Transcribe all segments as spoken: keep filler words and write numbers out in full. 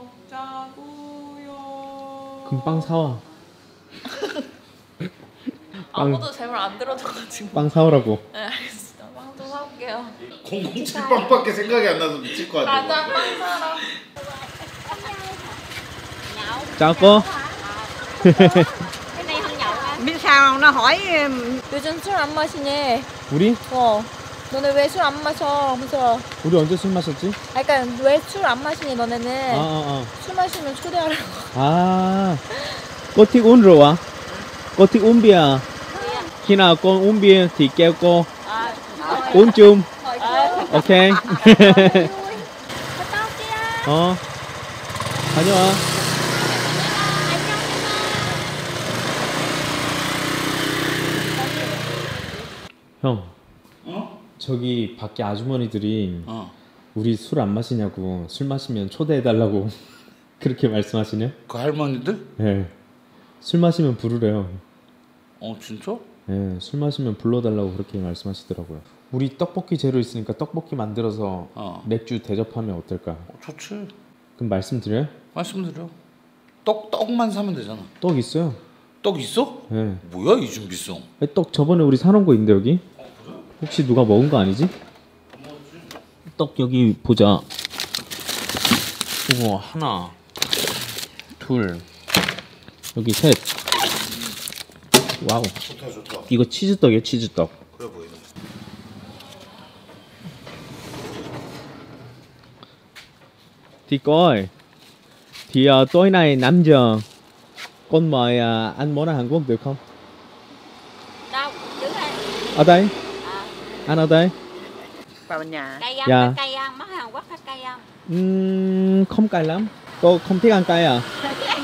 먹자고요. 그럼 빵 사와. 아무도 제 말 안 들어줘가지고. 빵 사오라고. 네 알겠습니다. 빵 좀 사올게요. 공공칠 빵밖에 생각이 안 나서 미칠 것 같아. 가자 빵 사러. Chào cô. Biết sao nó hỏi 요즘 술 안 마시니? 우리? 어. 너네 왜 술 안 마셔? 그래서 우리 언제 술 마셨지? 아, 그러니까 왜 술 안 마시니 너네는? 아, 아, 술 마시면 초대하라고. 아. Cô thích uống rượu à? Cô thích uống bia à? Khi nào cô uống bia thì kêu cô. Uống chung. Ok. 어. 다녀와. 형. 어? 저기 밖에 아주머니들이 어. 우리 술 안 마시냐고, 술 마시면 초대해달라고 그렇게 말씀하시냐? 그 할머니들? 네. 술 마시면 부르래요. 어 진짜? 네, 술 마시면 불러달라고 그렇게 말씀하시더라고요. 우리 떡볶이 재료 있으니까 떡볶이 만들어서 어. 맥주 대접하면 어떨까? 어, 좋지. 그럼 말씀드려요? 말씀드려. 떡 떡만 사면 되잖아. 떡 있어요. 떡 있어? 네. 뭐야 이 준비성? 떡 저번에 우리 사놓은 거 있는데 여기? 혹시 누가 먹은 거 아니지? 떡 여기 보자. 이거 하나, 둘, 여기 셋. 와우. 좋다 좋다. 이거 치즈떡이에요, 치즈떡. 그래 보이네. Thì cô ơi, thì uh, tối nay năm giờ con mời uh, anh món ăn Hàn Quốc được không? đâu chứ anh Ở đây. à, Anh ở đây. vào bên nhà cây không Dạ. có cây không món Hàn Quốc có cây không Uhm, không cay lắm. Cô không thích ăn cay à?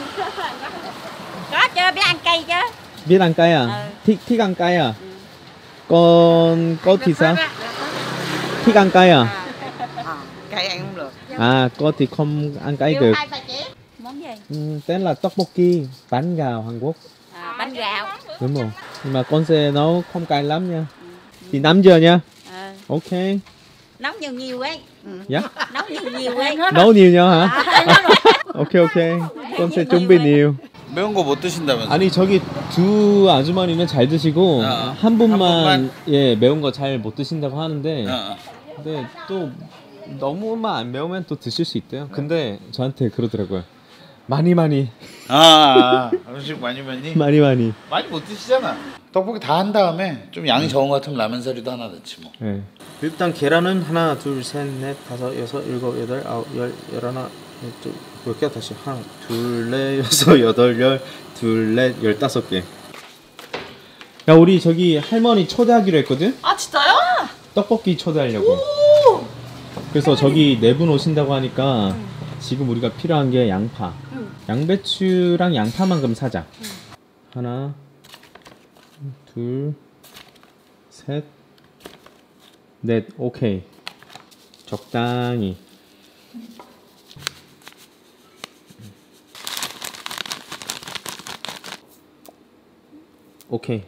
có chưa biết ăn cây chứ Biết ăn cay à? Ừ. Thích thích ăn cay à? Con có thì sao? Thích ăn cay à? à, cây ăn không được À, cô thì không ăn cay được. món gì Uhm, tên là tteokbokki, bánh gạo Hàn Quốc. à, bánh gạo Đúng rồi. Nhưng mà con sẽ nấu không cay lắm nha. Thì năm giờ nha. à, Ok. nấu nhiều nhiều ấy Dạ. nấu nhiều nhiều ấy nấu nhiều nhau hả? Ok ok. con sẽ 준비 nhiều. 매운 거 못 드신다면서? 아니 저기 두 아주머니는 잘 드시고 어, 한 분만, 한 분만? 예 매운 거 잘 못 드신다고 하는데 어, 어. 근데 또 너무만 안 매우면 또 드실 수 있대요. 근데 저한테 그러더라고요. 많이 많이 아, 아 음식 많이 많이? 많이 많이. 많이 못 드시잖아. 떡볶이 다 한 다음에 좀 양이 적은 것 같으면 라면 사리도 하나 넣지 뭐. 네. 일단 계란은 하나, 둘, 셋, 넷, 다섯, 여섯, 일곱, 여덟, 아홉, 열, 열하나, 몇 개야 다시 하나, 둘, 넷, 여섯, 여덟, 열, 둘, 넷, 열다섯 개. 야 우리 저기 할머니 초대하기로 했거든. 아 진짜요? 떡볶이 초대하려고. 그래서 저기 네 분 오신다고 하니까 지금 우리가 필요한 게 양파, 양배추랑 양파만 그럼 사자. 하나, 둘, 셋, 넷. 오케이. 적당히. 오케이.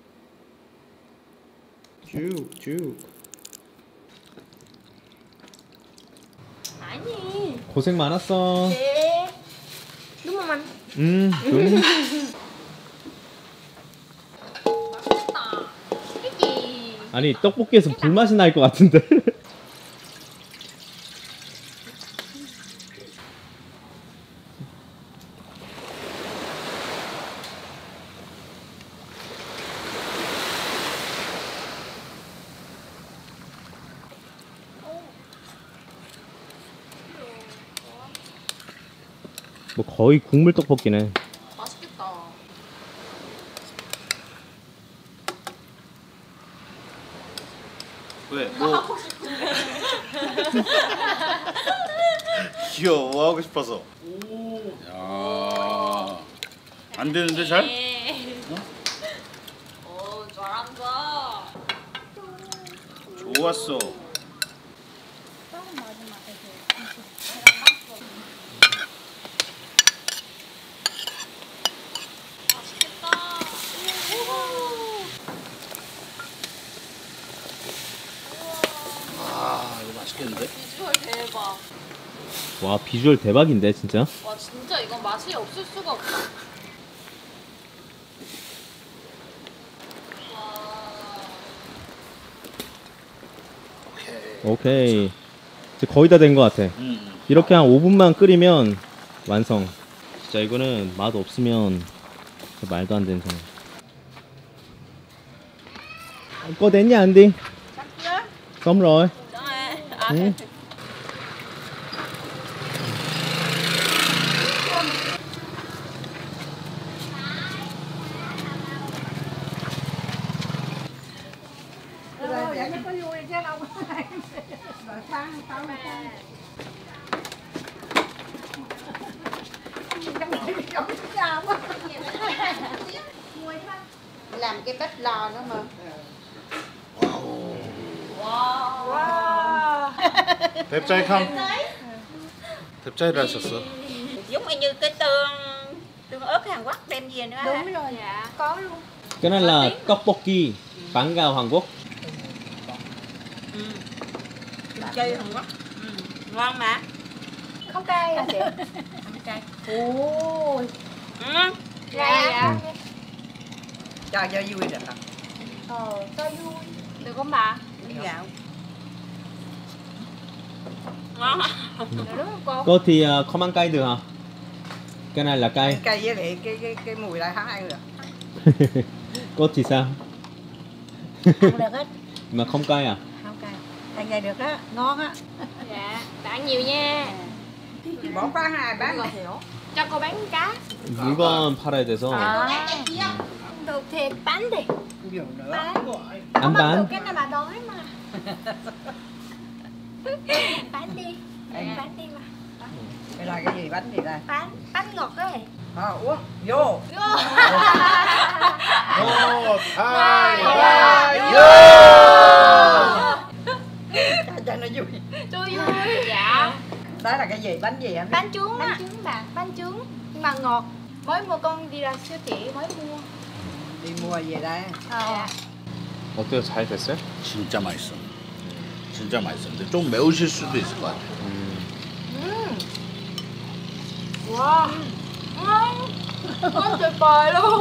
쭉, 쭉. 아니. 고생 많았어. 네. đúng không anh? 음, đúng. 맛있다. 맛있겠지. 아니 떡볶이에서 불맛이 날 것 같은데. 뭐 거의 국물 떡볶이네. 맛있겠다. 왜? 뭐? 귀여워 하고 싶어서. 오. 야. 안 되는데 잘? 오 잘한다. 좋았어. 맛있겠다. 아, 이거 맛있겠는데? 비주얼 대박. 와 비주얼 대박인데 진짜. 와 진짜 이건 맛이 없을 수가 없다. 오케이. 이제 거의 다 된 것 같아. 음. 이렇게 한 오 분만 끓이면 완성. 진짜 이거는 맛 없으면 진짜 말도 안 되는 상황. Có đến nhà anh đi. Xong rồi. Ừ. Làm cái bếp lò nữa mà. đẹp trai không? đẹp trai 하셨어. Giống như cái tương tương ớt Hàn Quốc đem về nữa. Đúng rồi. Dạ. Có luôn. Cái này là tteokbokki, bánh gạo Hàn Quốc. Ừ. Chơi Hàn Quốc. Ừ. Ngon mà. Không cay hả chị? Không cay. Ồ. Ừ. Dạ. Dạ. Cho cho vui được hả? Ờ, cho vui. Được không bà? Bánh gạo. Ngon. Được đúng không cô? Cô thì uh, không ăn cay được hả? Cái này là cay. Cây với lại cái cái cái mùi lại hắn ăn được. Cô thì sao? Ăn được hết. Mà không cay à? Không cay. Ăn vậy được á, ngon á. Dạ. Bà ăn nhiều nha. Bỏ quá hai bán Rồi hiểu. Cho cô bán cá. 물건 팔아야 돼서. À. Được thì bán đi. nhiều nữa. Bán. 안 Không ăn được bán. cái này bà đói mà. Bán đi. Bán đi mà. Đây là cái gì bánh gì đây? Bán. Bánh ngọt ấy. Ờ, uống vô. 오, 타이, Vô. Cho nó vui. Cho vui. Dạ. Đó là cái gì? Bánh gì em biết? Bánh trứng á. Bánh trứng bà. Bánh trứng. Nhưng mà ngọt. Mới mua con đi ra siêu thị mới mua. Đi mua về đây. Ờ. 어때요? 잘 됐어요? 진짜 맛있어. 진짜 맛있어. 근데 좀 매우실 수도 있을 것 같아. 음. 음. Wow. Ngon. Ngon tuyệt vời luôn.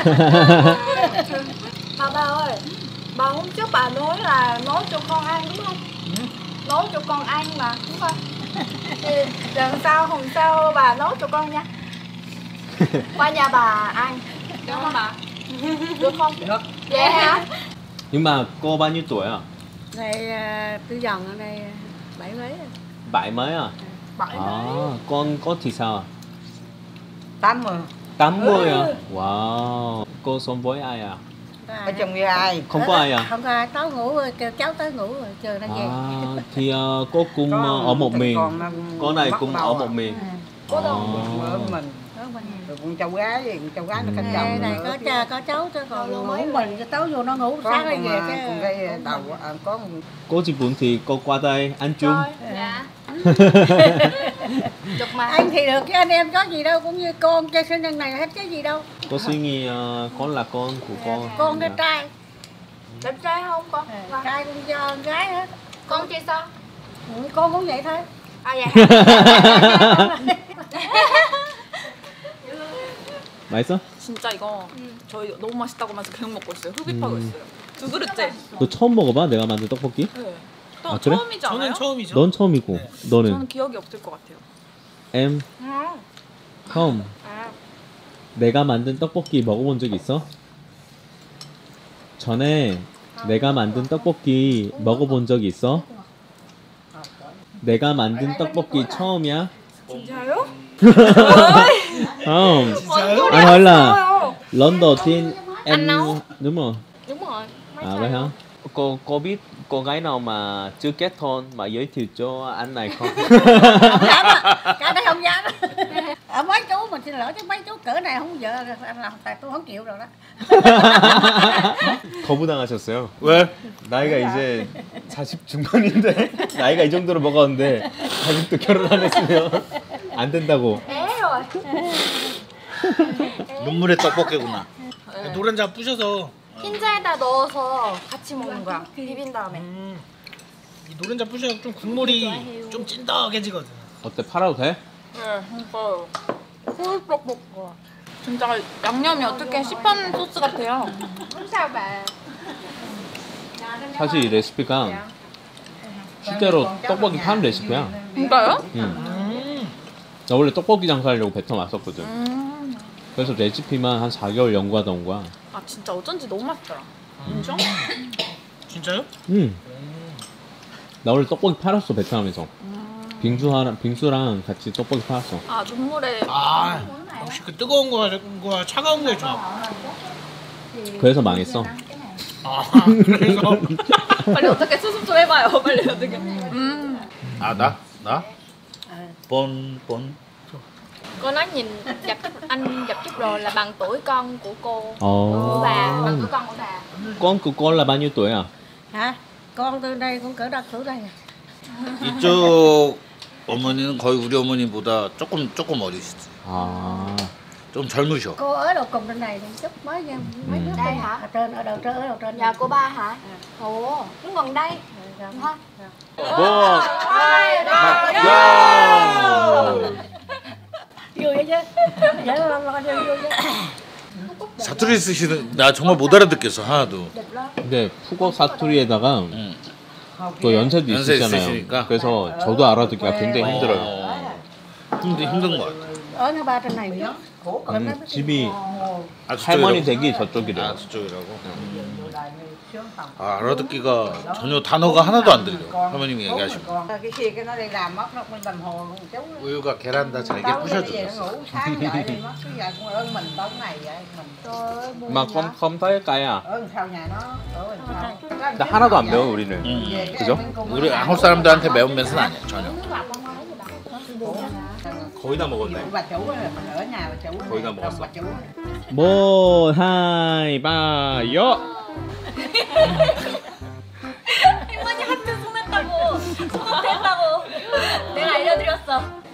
Mà bà ơi, bà hôm trước bà nói là nấu cho con ăn đúng không? Nấu cho con ăn mà, đúng không? Thì lần sau, hôm sau bà nấu cho con nha. Qua nhà bà ăn. Được không bà? Được không? Được. Dạ hả? Nhưng mà cô bao nhiêu tuổi à? Này tư dần ở đây bảy mấy rồi. Bảy mấy à? Bảy À, con có thì sao à? Tám mươi. tám mươi à? Wow. Cô sống với ai à? Ở chồng với ai? Không có ai à? Không có ai, tối ngủ rồi, kêu cháu tới ngủ rồi, chờ nó về. À, thì uh, cô cùng Có uh, ở một thằng miền. con nó Con này mắc cùng bầu ở à. một miền. Cô đâu? Ở À. mình. Đó mình. Rồi con cháu gái thì con cháu gái nó canh Này, chồng này nữa. có cha có cháu chứ còn Lâu ngủ mới mình cái tối vô nó ngủ Có sáng nó con về mà, cái con cái đầu à, có một Cô chị Bún thì cô qua đây ăn chung. Rồi, dạ. Chụp mà. anh thì được chứ anh em có gì đâu, cũng như con chơi sinh nhân này hết cái gì đâu. Cô suy nghĩ uh, con là con của con. Con cái trai, Đẹp trai không con? Vâng. trai cũng cho con gái hết. Con chị sao? Ừ, con cũng vậy thôi. À dạ. 맛있어? 진짜 이거 저희 너무 맛있다고 하면서 계속 먹고 있어요. 흡입하고 음. 있어요. 두 그릇째. 너 처음 먹어봐? 내가 만든 떡볶이? 네. 또 아, 그래? 처음이지 않아요? 처음이죠. 넌 처음이고 너는? 저는 기억이 없을 것 같아요. em Ngon. không. À. 내가 만든 떡볶이 먹어본 적 있어? 전에 내가 만든 떡볶이 먹어본 적 있어? 내가 만든 떡볶이 처음이야? 진짜요? không. 진짜요? Anh hỏi là Ôi, lần đầu tiên em Anh nấu. đúng rồi. đúng rồi. Mấy À chai vậy hả? luôn. Cô cô biết cô gái nào mà chưa kết hôn mà giới thiệu cho anh này không? Không dám à, cái này không dám. Ở mấy chú mình xin lỗi chứ mấy chú cỡ này không vợ anh làm tại tôi không chịu rồi đó. 거부당하셨어요. 왜? 나이가 이제 사십 중반인데 나이가 이 정도로 먹었는데 아직도 결혼 안 했으면 안 된다고. Ế rồi. 눈물의 떡볶이구나. 노른자 부셔서 흰자에다 넣어서 같이 먹는 거야. 비빈 다음에. 음, 이 노른자 부셔서 좀 국물이 좀 찐덕해지거든. 어때? 팔아도 돼? 네, 진짜요. 꿀떡볶이. 진짜 양념이 어떻게 시판 소스 같아요. Không sao bà. 사실 이 레시피가 실제로 떡볶이 파는 레시피야. 진짜요? 응. 나 원래 떡볶이 장사하려고 베트남 왔었거든. 음. 그래서 레시피만 한 사 개월 연구하다 온 거야. 아 진짜 어쩐지 너무 맛있더라. 인정? 진짜요? 응. 나 원래 떡볶이 팔았어 베트남에서. 빙수랑 빙수랑 같이 떡볶이 팔았어. 아 눈물에 아 역시 그 뜨거운 거와 차가운 거의 조합. 그래서 망했어. 아 그래서 빨리 어떻게 수습 좀 해봐요. 빨리 어떻게. 음. 아 나? 나? 본 본. Cô nói nhìn gặp chút anh gặp chút rồi là bằng tuổi con của cô. 어. Của bà, bằng tuổi con của bà. con của con là bao nhiêu tuổi à? Hả? Con từ đây cũng cỡ đó tuổi đây. 이쪽 어머니는 거의 우리 어머니보다 조금 조금 어리시지. 아. 좀 젊으셔. Cô ở đầu cùng bên này thì chút mới nha, mấy đứa Đây bên- hả? ở trên ở đầu trên ở đầu trên. Nhà của ba hả? Ồ, cũng gần đây. Rồi, Thôi. 뭐? vui vậy chứ. Vậy lo lo cho vui chứ. 사투리 쓰시는 나 정말 못 알아듣겠어 하나도. 근데 푸거 사투리에다가 응. 또 연세도 연세 있으시잖아요. 있으시니까. 그래서 저도 알아듣기가 굉장히 힘들어요. 어, 힘들 힘든 것 같아. Ở nhà ba trên này nữa. 음, 집이 아, 할머니 저쪽이라고? 댁이 저쪽이래요. 아 저쪽이라고. 아 알아듣기가 전혀 단어가 하나도 안 들려. 할머님이 얘기하시면. cái kia cái nó đi làm mất nó bên đồng hồ luôn chú. 우유가 계란 다 잘게 Tối nó về nó 부셔주셨어. ngủ sáng dậy đi mất cái giờ cũng ơn mình tối này vậy mình. Trời ơi, buồn 막 vậy. 컴, 컴퓨터일까야? ơn sao nhà nó ở bên sau. 근데 하나도 안 배워 우리는. 응. Về cái 그죠? em cũng- 우리 한국 사람들한테 매운 면은 아니야 전혀. 거의 다 먹었네. bà chủ là mình ở nhà bà chủ. 거의 다 chồng 먹었어. bà chủ. 뭐 하이바요. 할머니 하트 손했다고. 손했다고. 내가 알려드렸어.